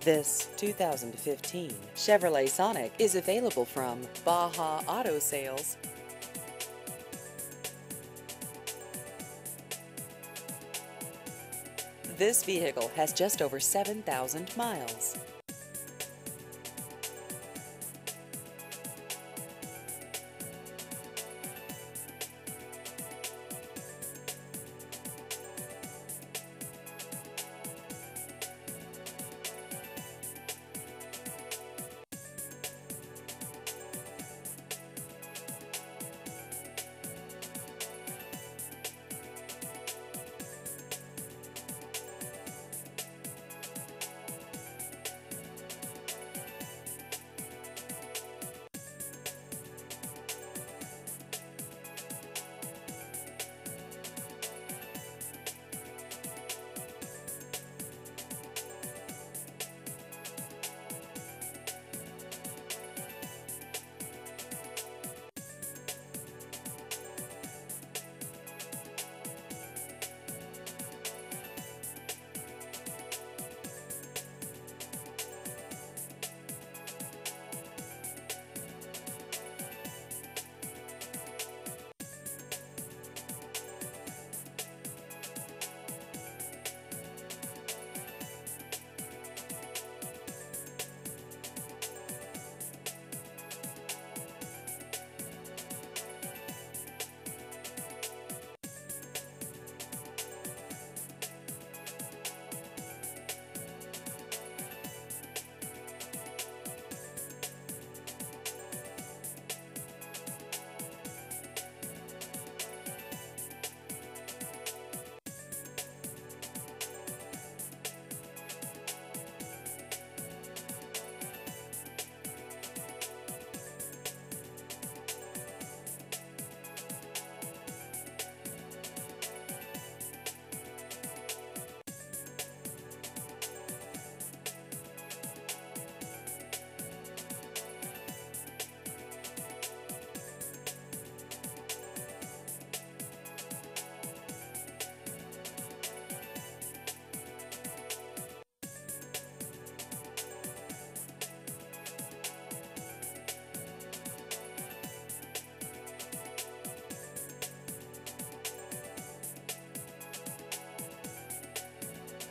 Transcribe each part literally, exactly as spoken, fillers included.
This two thousand fifteen Chevrolet Sonic is available from Baja Auto Sales. This vehicle has just over seven thousand miles.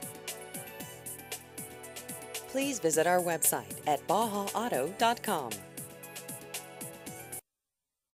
Please visit our website at baja auto dot com.